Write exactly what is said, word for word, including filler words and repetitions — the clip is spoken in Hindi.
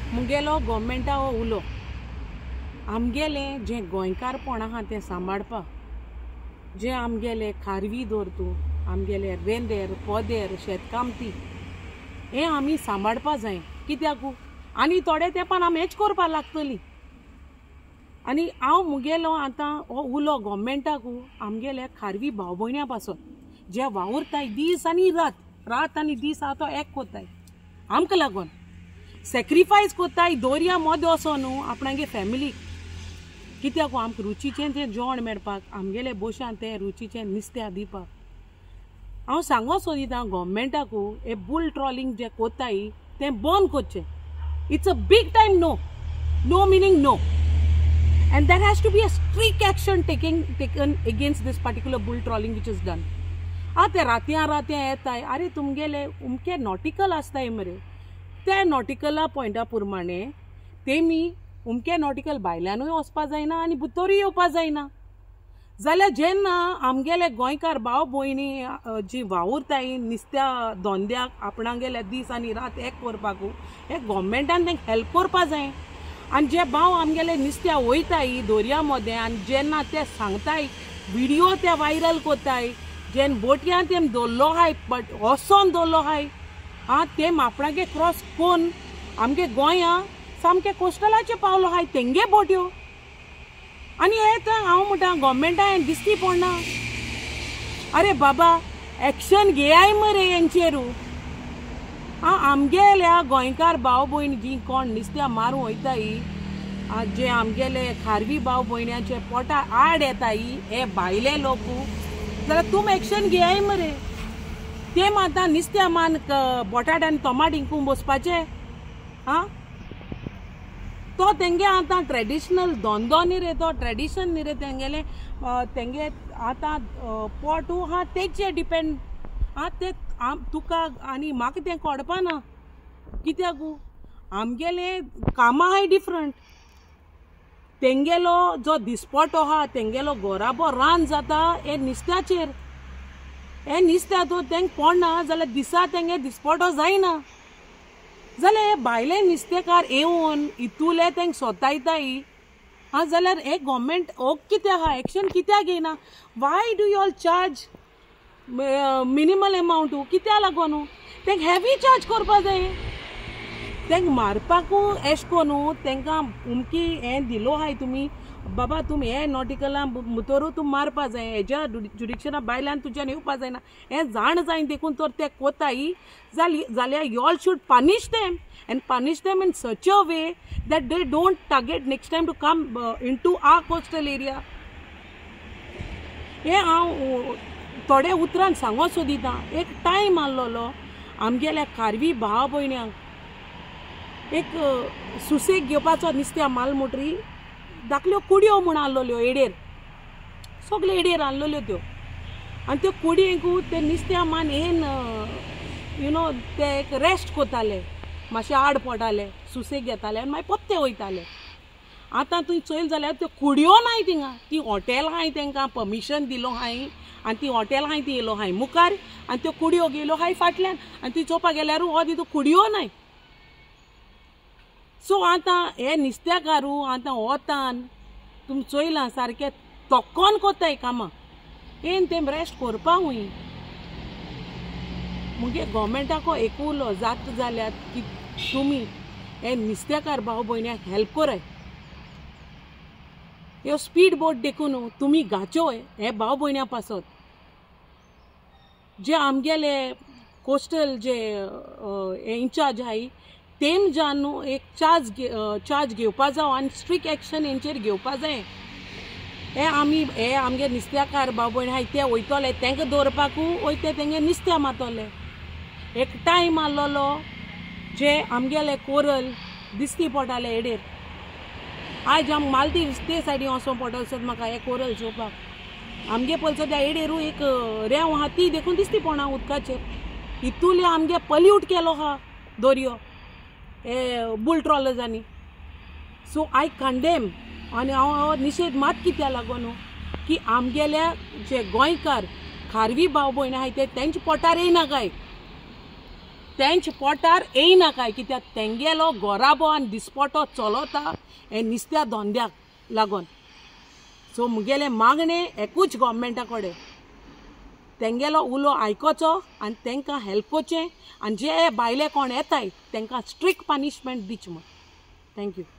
मुगेलो गव्हर्मेंटा हो उलो आमगेले जे गोंयकारपण आहा तें सांबाळपा जे आमगेले खारवी दवर तूं आमगेले रेंदेर पोदेर शेतकामती हे आमी सांबाळपा जाय कित्याकू आनी थोडे तेंपान आमी हेच करपा लागतली आनी हांव मुगेलो आतां हो उलो गव्हर्मेंटाकू आमगेले खारवी भाव भयण्या पासून जे वावुरताय दीस आनी रात रात आनी दीस आहा तो एक कोत्ताय आमकां लागून सॅक्रिफायस कोत्ताय दोर्या मोदें वसो न्हू आपणागे फॅमिलीक कित्याक आमकां रुचीचें तें जेवण मेळपाक आमगेले बोशान तें रुचीचें नुस्तें दिवपाक हांव सांगो सोदिता गव्हर्मेंटाकू हे बुल ट्रॉलिंग जे कोत्ताय तें बंद करचें it's a big time no no meaning no and there has to be a strict action taken taken against this particular bull trawling which is done. आते रात्या रात्या येताय अरे तुमगेले उमके नॉटिकल आसताय मरे त्या नॉटिकला पॉइंटा प्रमाणे तेमी उमके नॉटिकल भायल्यानूय वचपा जायना आनी भितरूय येवपा जायना जाल्यार जेन्ना आमगेले गोंयकार भाव भयणी जी वावुरताय नुस्त्या धंद्याक आपणागेले दीस आनी रात एक करपाकू हे गव्हर्मेंटान तांकां हेल्प करपा जाय आनी जे भाव आमगेले नुस्त्या वयताय दोर्या मोदें आनी जेन्ना ते सांगताय व्हिडिओ ते वायरल कोत्ताय जेन बोटयान तेम दवरलो आहाय बट वोसोन दवरलो आहाय आं तेम आपणागे क्रॉस कोन्न आमगे गोंया सामके कोस्टलाचे पावलो आहाय तेंगे बोट्यो आनी हे तर हांव म्हणटा गव्हर्मेंटा हें दिसती पडना अरे बाबा एक्शन घेयाय मरे हेंचेरू आं आमगेल्या गोंयकार भाव भयण जी कोण नुस्त्या मारूं वयताय जे आमगेले खारवी भाव भयण्याचे पोटा आड येताय हे भायले लोकू जाल्यार तुम एक्शन घेयाय मरे तेम आतां नुस्त्या मान बोटाट आनी टोमाट इंकून बसपाचे आं तो तेंगे आतां ट्रेडिशनल धंदो न्ही रे तो ट्रेडिशन न्ही रे तेंगेले तेंगे आतां पोटू आहा तेचेर डिपेंड आं ते तुका आनी म्हाका तें कळपाना कित्याकू आमगेले कामां आहाय डिफरंट तेंगेलो जो दिसपटो आहा तेंगेलो घोराबो रान जाता हे नुस्त्याचेर हे नुस्त्या तो तेंक पडना जाल्यार दिसा तेंगे दिसपटो जायना जाल्यार हे भायले नुस्तेकार येवन इतुले तेंक सोतायताय हा जाल्यार हे गव्हर्मेंट हो कित्याक आहा एक्शन कित्याक घेयना why do you all charge minimal amount कित्याक लागून तेंक हेवी चार्ज करपा जाय तेंक मारपाकू एश कोनू तेंकां उमकी हें दिलो आहाय तुमी बाबा तुमी हे नॉटिकला भितरू तूं मारपा जाय हेज्या जुडिक्शना भायल्यान तुज्यान येवपा जायना हें जाण जायन देखून तर ते कोताय जाली जाल्यार you all should punish them and punish them in such a way that they don't target next time to come into our coastal area हे हांव थोडे उतरान सांगो सोदिता एक टायम आसलोलो आमगेल्या खारवी भाव भयण्यांक एक सुसेग घेवपाचो नुस्त्या मालमोटरी धाकल्यो कुडयो म्हूण आहलोल्यो एडेर सगल्यो एडेर आहलोल्यो त्यो आनी त्यो कुडयेंकू ते नुस्त्या मान येन यू नो ते एक रेस्ट कोताले मातशें आड पडटाले सुसेग घेताले आनी मागीर पत्ते वयताले आतां तुवें चोयल जाल्यार त्यो कुडयो नाय थिंगा ती हॉटेल आहाय तेंकां परमिशन दिलो आहाय आनी ती हॉटेल आहाय ती येयलो आहाय मुखार आनी त्यो कुडयो गेलो आहाय फाटल्यान आनी ती चोवपाक गेल्यार हो ती कुडयो नाय सो आतां हे नुस्तेकारू आतां वतान तुमी चोयलां सारकें तोक्कोन कोत्ताय कामां येन तेम रेस्ट करपाकूय मुगे गव्हर्मेंटाको एक उलो जाता जाल्यार की तुमी हे नुस्तेकार भाव भयण्याक हेल्प कराय ह्यो स्पीड बोट देखून तुमी घाच्यो हे भाव भयण्या पासत जे आमगेले कोस्टल जे इन्चार्ज आहाय तेम जान न्हू एक चार्ज चार्ज घेवपा जावं आनी स्ट्रिक्ट एक्शन हेंचेर घेवपा जाय हे आमी हे आमगे नुस्त्याकार भाव भयण आहाय ते वयतले तेंकां दवरपाकू वयते तेंगे नुस्त्या मातोले एक टायम आसलोलो जे आमगेले कोरल दिसती पडटाले एडेर आयज आमकां मालदीव्स ते सायडीन वचों पडटलें सो म्हाका हे कोरल चोवपाक आमगे पळयचो त्या एडेरू एक रेंव आहा ती देखून दिसती पडना उदकाचेर हितूले आमगे पल्यूट केलो आहा दर्यो हे बुल ट्रॉलर्सांनी सो आय कंडेम आनी हांव निशेध मात कित्या लागून की आमगेल्या जे गोंयकार खारवी भाव भयण आहाय ते तेंचे पोटार येयना काय तेंच पोटार येयना काय कित्याक तेंगेलो गोराबो आनी दिसपटो चलता हे नुस्त्या धंद्याक लागून. सो मुगेले मागणे एकूच गव्हर्मेंटा कडेन तेंगेलो उलो आयकोचो आनी तांकां हेल्प कोचें आनी जे भायले कोण येताय तांकां स्ट्रिक्ट पनिशमेंट दिवचें म्हण. थँक्यू.